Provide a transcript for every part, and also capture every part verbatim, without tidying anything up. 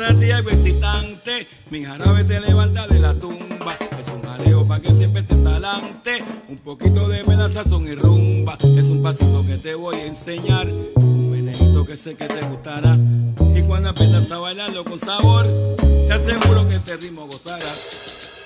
para ti algo excitante. Mi jarabe te levanta de la tumba. Es un jaleo pa' que siempre estés adelante. Un poquito de melaza, son y rumba. Es un pasito que te voy a enseñar. Un venenito que sé que te gustará. Y cuando aprendas a bailarlo con sabor, te aseguro que este ritmo gozarás.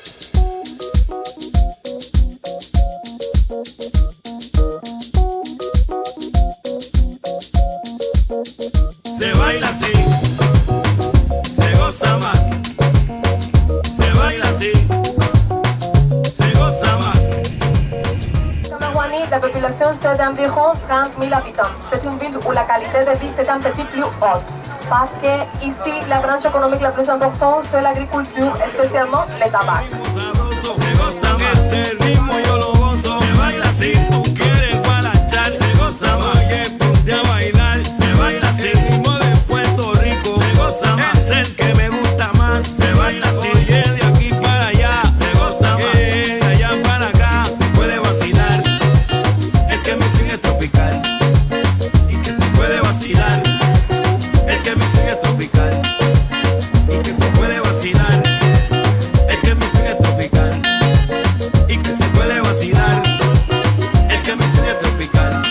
Se baila así, se goza más. Se baila así, se goza más. Saint-Marc, la population c'est d'environ trente mille habitants. C'est une ville où la qualité de vie c'est un petit plus haute. Parce que ici, la branche économique la plus importante c'est l'agriculture, spécialement le tabac. Se goza más, este ritmo yo lo gozo. Se baila así, tú quieres guarachar. Se goza más, oye, ponte a bailar. Se baila así, el ritmo de Puerto Rico. Se goza más, es el que me gusta más. Se baila así, oye, de aquí para allá. Se goza más, de allá para acá. Se puede vacilar, es que mi swing es tropical. Y que se puede vacilar, es que mi swing es tropical. Y que se puede vacilar, es que mi swing es tropical. Y que se puede vacilar, es que mi swing es tropical.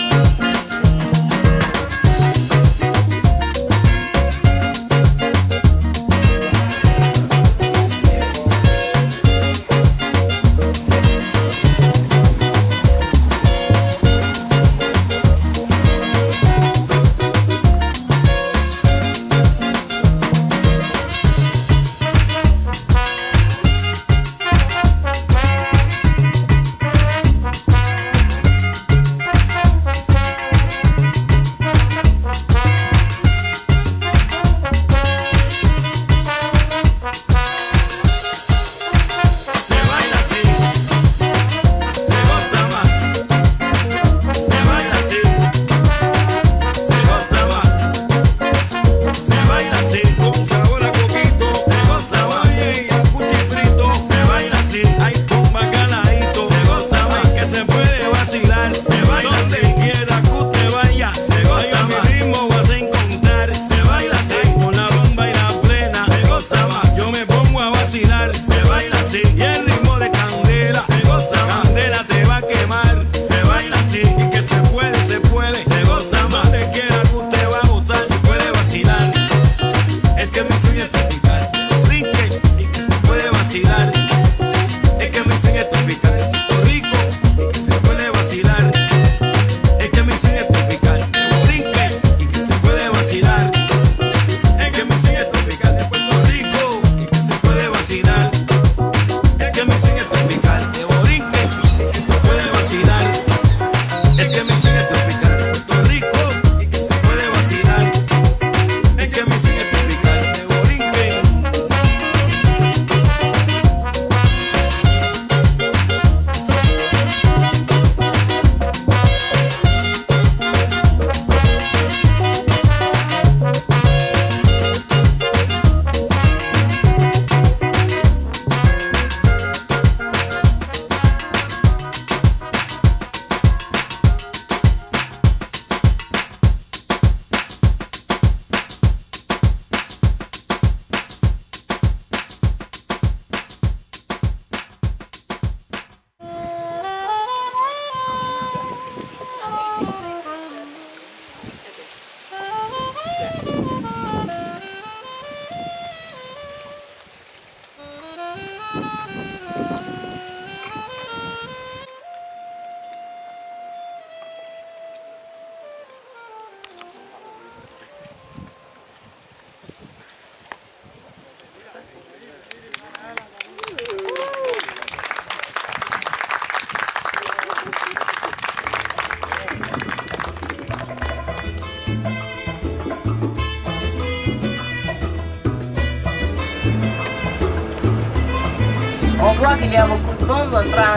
On voit qu'il y a beaucoup de monde en train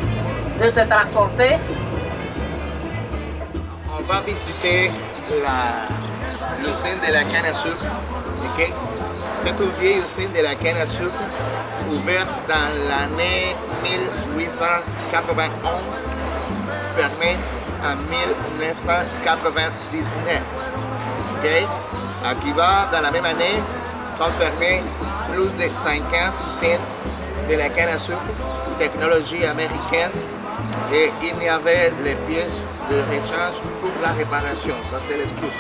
de se transporter. On va visiter l'usine de la canne à sucre. Okay? C'est une vieille usine de la canne à sucre ouverte dans l'année mille huit cent quatre-vingt-onze, fermée en mille neuf cent quatre-vingt-dix-neuf. Okay? Aquí va, dans la même année, sont fermés plus de cinquante usines de la canne à sucre, technologie américaine, et il y avait les pièces de rechange pour la réparation. Ça, c'est l'excuse.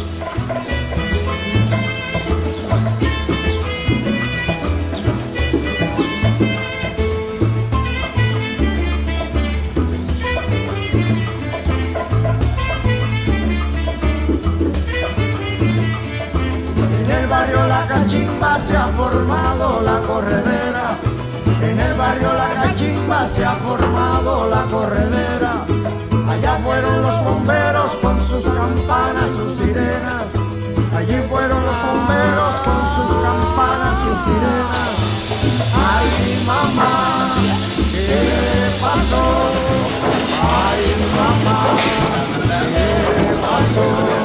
En el barrio La Cachimba se ha formado la corredera. En el barrio La Cachimba se ha formado la corredera. Allá fueron los bomberos con sus campanas, sus sirenas. Allí fueron los bomberos con sus campanas, sus sirenas. Ay, mamá, ¿qué pasó? Ay, mamá, ¿qué pasó?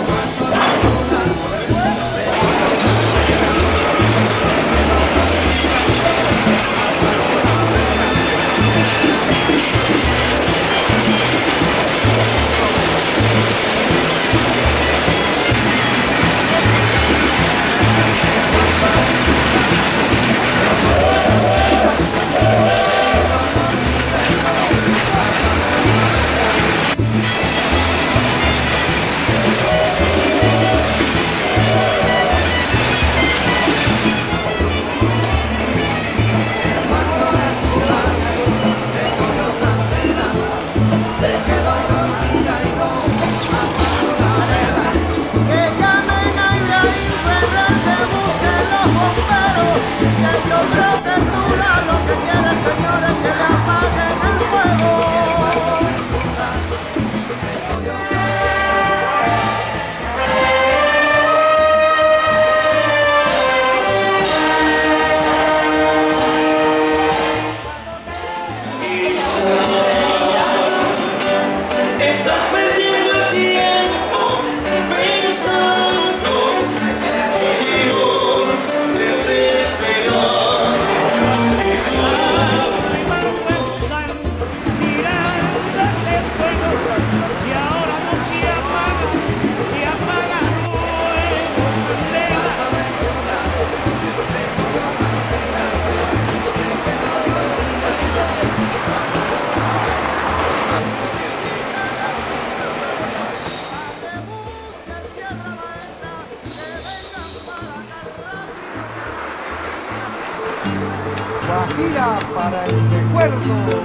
Guajira para el recuerdo.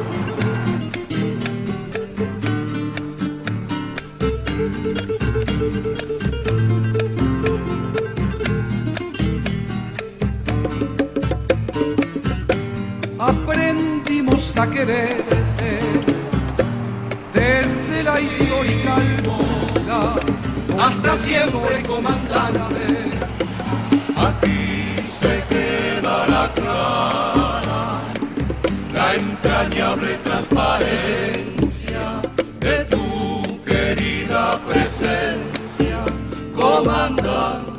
Aprendimos a querer desde la histórica época hasta siempre, comandante. Aquí se quedará clara la entrañable transparencia de tu querida presencia, comandante.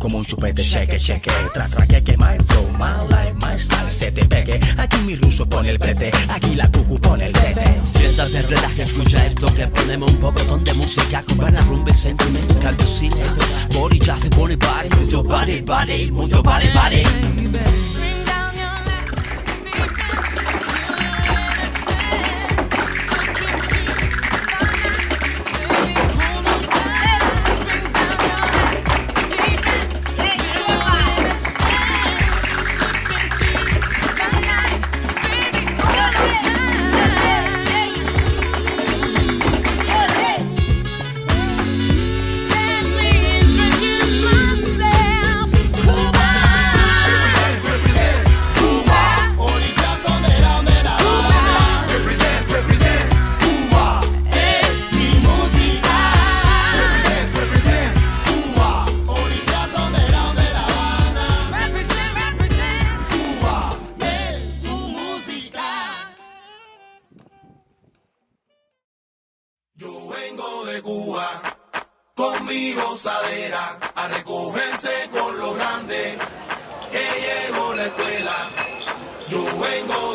como un chupete, cheque, cheque. Tra, tra, que, que, my flow, my life, my style, se te pegue. Aquí mi ruso pone el prete, aquí la cucu pone el tete. Siéntate, relaja, escucha esto, que ponemos un pocotón de música con buena rumba y sentimiento, calviosito. Body jazz, body body, move your body, body, move your body, body. A recogerse con los grandes que llegó la escuela. Yo vengo